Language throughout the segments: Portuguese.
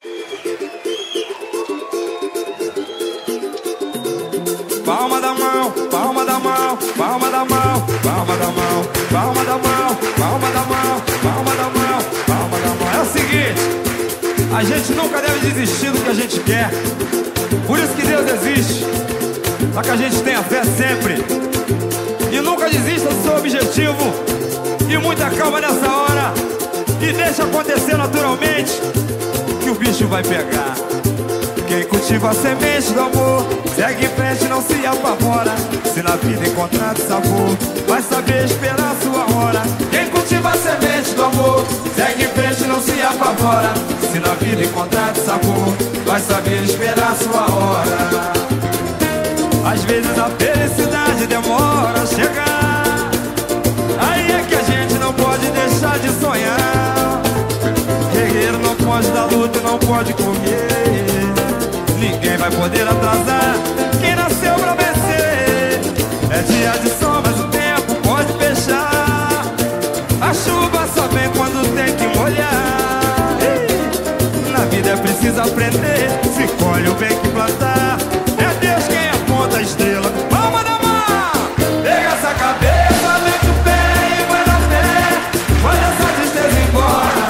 Palma da mão, palma da mão, palma da mão, palma da mão, palma da mão, palma da mão, palma da mão, palma da mão. É o seguinte, a gente nunca deve desistir do que a gente quer. Por isso que Deus existe, para que a gente tenha fé sempre. E nunca desista do seu objetivo. E muita calma nessa hora. E deixa acontecer naturalmente, que o bicho vai pegar. Quem cultiva a semente do amor segue em frente, não se apavora. Se na vida encontrar sabor, vai saber esperar a sua hora. Quem cultiva a semente do amor segue em frente, não se apavora. Se na vida encontrar sabor, vai saber esperar a sua hora. Às vezes a felicidade demora a chegar. Aí é que a gente não pode deixar de sonhar. Guerreiro não pode dar luta e não pode correr. Ninguém vai poder atrasar quem nasceu pra vencer. É dia de sol, mas o tempo pode fechar. A chuva só vem quando tem que molhar. Na vida é preciso aprender. Se colhe o bem que plantar. É Deus quem aponta a estrela. Palma da mão! Pega essa cabeça, mete o pé e vai na fé. Manda essa tristeza embora.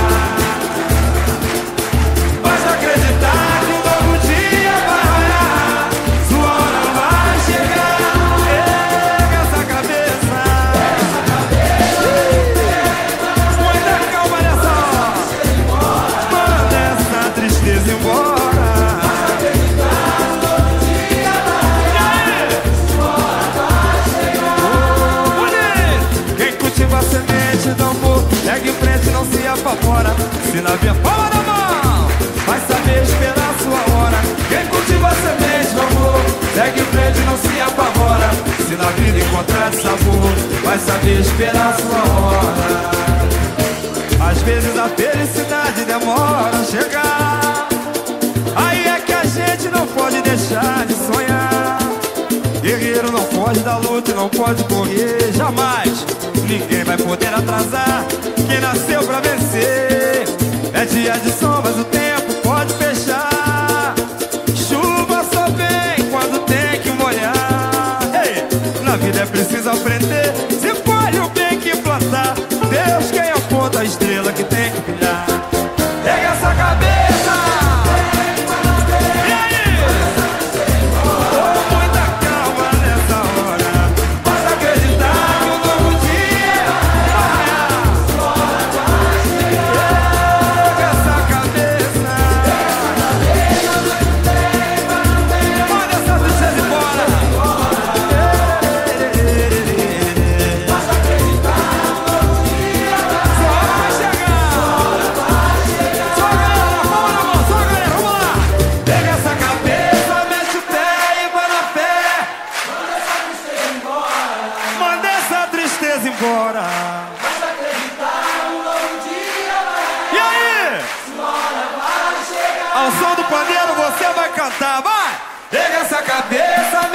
Basta acreditar que um novo dia vai raiar. Sua hora vai chegar. Pega essa cabeça. Muita calma nessa hora. Manda essa tristeza embora. Segue em frente, não se apavora. Se na via palma da mão, vai saber esperar a sua hora. Quem cultiva a semente do amor segue em frente, não se apavora. Se na vida encontrar sabor, vai saber esperar a sua hora. Às vezes a felicidade demora a chegar. Aí é que a gente não pode deixar de sonhar. Guerreiro não pode dar luta e não pode correr jamais. Ninguém vai poder atrasar quem nasceu pra vencer. É dia de sol, mas o tempo pode fechar. Chuva só vem quando tem que molhar. Ei, na vida é preciso aprender. Se colhe o bem que plantar. Deus quem aponta a estrela que tem que brilhar. Pega essa cabeça. Embora. Basta acreditar, um novo dia vai. E aí? Sua hora vai chegar. Ao som do pandeiro você vai cantar, vai! Pega essa cabeça,